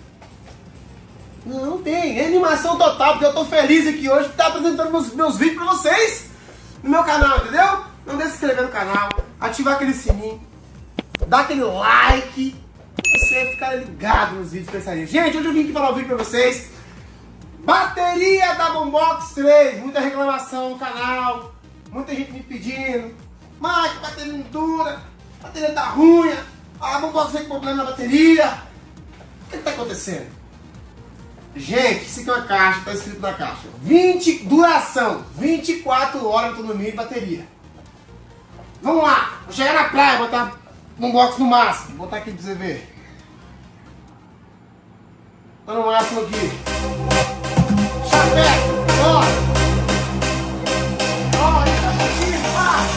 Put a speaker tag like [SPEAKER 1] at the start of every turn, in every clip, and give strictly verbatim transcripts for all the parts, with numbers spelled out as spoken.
[SPEAKER 1] Não, não tem. É animação total, porque eu tô feliz aqui hoje de estar apresentando meus, meus vídeos pra vocês no meu canal, entendeu? Não deixe de se inscrever no canal, ativar aquele sininho, dar aquele like, pra você ficar ligado nos vídeos especiais. Gente, hoje eu vim aqui falar um vídeo pra vocês. Bateria da Boombox três, muita reclamação no canal, muita gente me pedindo, mas que bateria não dura, a bateria tá ruim, a Boombox tem problema na bateria. O que que tá acontecendo? Gente, isso aqui é uma caixa, tá escrito na caixa, vinte, duração, vinte e quatro horas de autonomia de bateria. Vamos lá, vou chegar na praia, botar a Boombox no máximo, vou botar aqui pra você ver. Tô no máximo aqui. Chapéu, ó. Ó, ele tá curtindo, pá.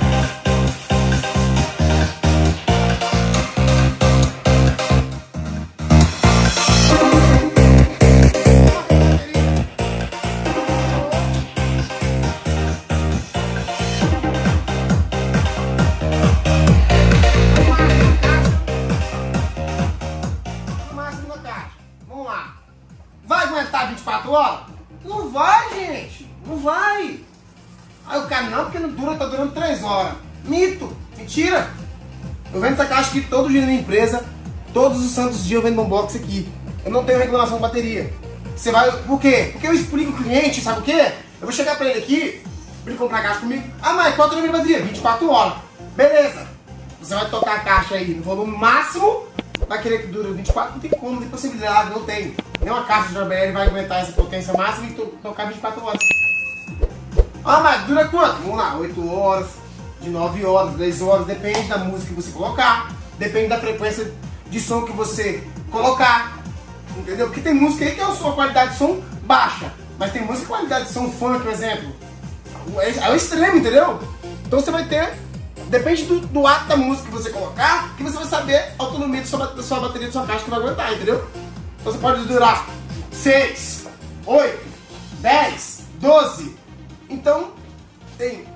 [SPEAKER 1] Vamos lá. Vai aguentar vinte e quatro horas? Não vai, gente. Não vai. Aí o cara, não, porque não dura, tá durando três horas. Mito. Mentira. Eu vendo essa caixa aqui todo dia na minha empresa. Todos os santos dias eu vendo Boombox aqui. Eu não tenho reclamação de bateria. Você vai... Por quê? Porque eu explico o cliente, sabe o quê? Eu vou chegar pra ele aqui, pra ele comprar a caixa comigo. Ah, mas quanto de bateria? vinte e quatro horas. Beleza. Você vai tocar a caixa aí no volume máximo. Vai querer que dure vinte e quatro? Não tem como, não tem possibilidade, não tem. Nenhuma caixa de J B L vai aguentar essa potência máxima e to tocar vinte e quatro horas. Ah, mas dura quanto? Vamos lá, oito horas, de nove horas, dez horas, depende da música que você colocar, depende da frequência de som que você colocar, entendeu? Porque tem música aí que tem a sua qualidade de som baixa, mas tem música com qualidade de som funk, por exemplo. É o extremo, entendeu? Então você vai ter... Depende do, do ato da música que você colocar, que você vai saber a autonomia da sua, da sua bateria, da sua caixa que vai aguentar, entendeu? Então você pode durar seis, oito, dez, doze. Então, tem...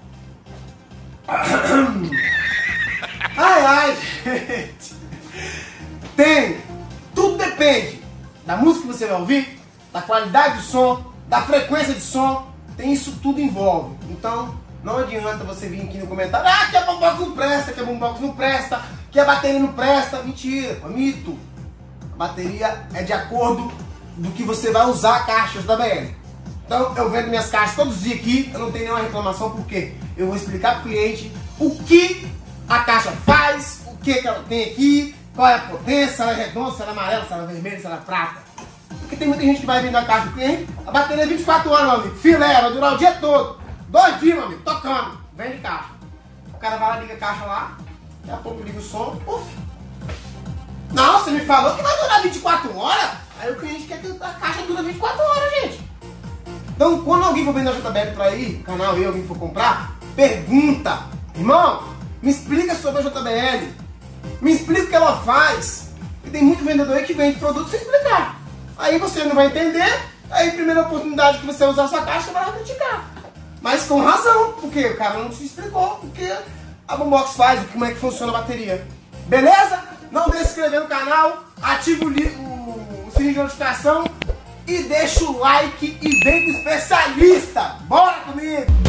[SPEAKER 1] Ai, ai, gente. Tem... Tudo depende da música que você vai ouvir, da qualidade do som, da frequência de som. Tem isso tudo envolve. Então... Não adianta você vir aqui no comentário, ah, que a Boombox não presta, que a Boombox não presta, que a bateria não presta. Mentira, é mito. A bateria é de acordo do que você vai usar a caixa da B L. Então eu vendo minhas caixas todos os dias aqui, eu não tenho nenhuma reclamação, porque eu vou explicar para o cliente o que a caixa faz, o que, que ela tem aqui, qual é a potência, se ela é redonda, se ela é amarela, se ela é vermelha, se ela é prata. Porque tem muita gente que vai vender a caixa do cliente, a bateria é vinte e quatro horas, meu amigo, filé, vai durar o dia todo. Dois dias, meu amigo, tocando, vende caixa. O cara vai lá, liga a caixa lá, daqui a pouco liga o som, uf. Não, você me falou que vai durar vinte e quatro horas? Aí o cliente quer que a caixa dure vinte e quatro horas, gente. Então, quando alguém for vender a J B L pra ir, canal eu, alguém for comprar, pergunta, irmão, me explica sobre a J B L, me explica o que ela faz. E tem muito vendedor aí que vende produto sem explicar. Aí você não vai entender, aí a primeira oportunidade que você usar a sua caixa, você vai lá criticar. Mas com razão, porque o cara não te explicou o que a Boombox faz, como é que funciona a bateria. Beleza? Não deixe de se inscrever no canal, ative o, o, o sininho de notificação e deixa o like e vem com o especialista. Bora comigo!